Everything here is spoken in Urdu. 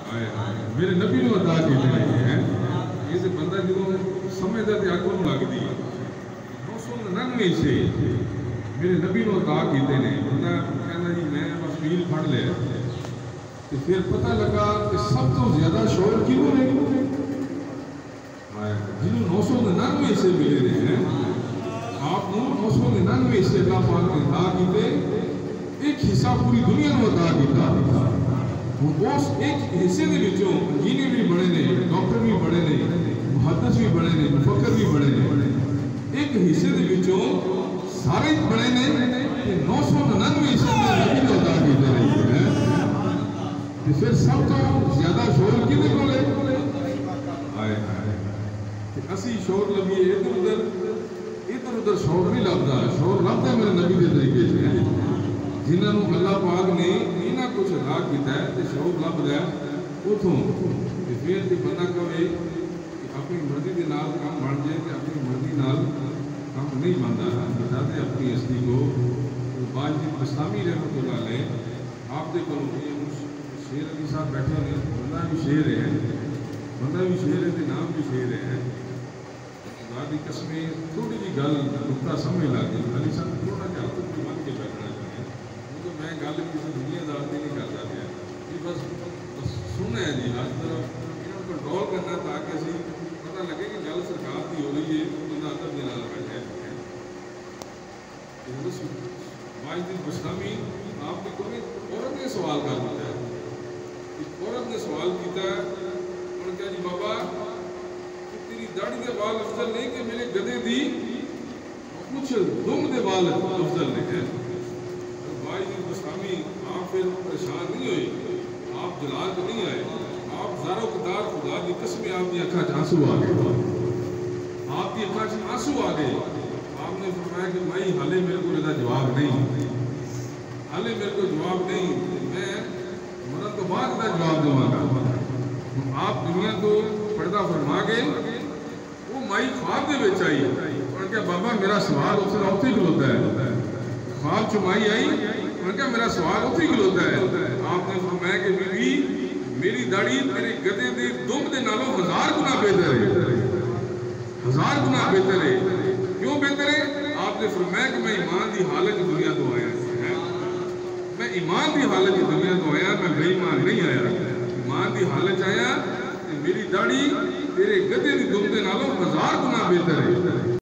میرے نبی نے عطا کیتے ہیں یہ بندہ جدوں سمجھدا تے اگ نوں لگدی 999 سے میرے نبی نے عطا کیتے ہیں بندہ کہندا جی میں بس میل پھڑ لیا تے پھر پتہ لگا کہ سب تو زیادہ شور کیوں ہے جنہوں 999 سے ملے رہے ہیں آپ کو 999 سے اللہ پاک نے عطا کیتے ایک حصہ پوری دنیا کو عطا کیتا اس ایک حصے دے وچوں انجینئر بھی بڑے نے ڈاکٹر بھی بڑے نے محدث بھی بڑے نے مفکر بھی بڑے نے ایک حصے دے وچوں سارے بڑے نے کہ 999 حصے میں نبی نے عطا کیتے رہے ہیں تے پھر سب تو زیادہ شور کدے کول ہے ہائے ہائے کہ اسی شور لبیے ادھر ادھر شور نہیں لبدا شور لبدا میرے نبی دے طریقے سے جنہاں نوں اللہ پاک نے انہاں کچھ عطا کیتا ہے تے شور لبدا ہے اتھوں تے پھر تے بندہ کہے کہ اپنی مرضی دے نال کام بن جائے تے اپنی مرضی نال کام نہیں بندا بتاتے اپنی ہستی کو باجی بستامی رحمۃ اللہ علیہ آپ دے کولوں شیر علی صاحب بیٹھے نے بندہ بھی شیر ہے تے نام بھی شیر ہے خدا دی قسم تھوڑی جی گل نقطہ سمجھ لگ گئی علی صاحب تھوڑا جہا تو من کے بیٹھنا چاہیے کیونکہ میں گل کسی دنیا دار کی نہیں کرتا پیا یہ بس سننا ہے جی ہر طرف انہوں کو کنٹرول کرنا تاکہ اسی پتہ لگے کہ گل سرکار کی ہو رہی ہے بندہ ادب کے نال بیٹھا ہے واجد بستامی آپ کے کوئی عورت نے سوال کر دیتا ہے ایک عورت نے سوال کیتا ہے انہوں نے کہا جی بابا تیری داڑھی دے بال افضل نہیں کہ میرے گدے دی کچھ دم دے بال افضل نہیں ہے واجد بستامی آپ پھر پریشان نہیں ہوئی آپ جلال تو نہیں آئے آپ زارو قدار خدا دی قسم آپ کی اکھاں آنسو آ گئے آپ کی اکھاں آنسو آ گئے آپ نے فرمایا کہ بھائی حالے میرے کو لگا جواب نہیں حالے میرے کو جواب نہیں میں مرد تو بعد کا جواب دوں گا آپ دنیا کو پردہ فرما گئے وہ مائی خواب دے وچ آئی انہوں نے کہا بابا میرا سوال اس سے اتھی کھلوتا ہے خواب چمائی آئی انہوں نے کہا میرا سوال اتھی کھلوتا ہے آپ نے فرمایا کہ بیوی میری داڑھی میرے گدے دے دم دے نالوں 1000 گنا بہتر ہے 1000 گنا بہتر ہے کیوں بہتر ہے آپ نے فرمایا کہ میں ایمان دی حالت دنیا تو آیا میں ایمان دی حالت دنیا تو آیا میں بے ایمان نہیں آیا ایمان دی حالت آیا میری داڑھی تیرے گدے دی دم دے نالوں 1000 گنا بہتر ہے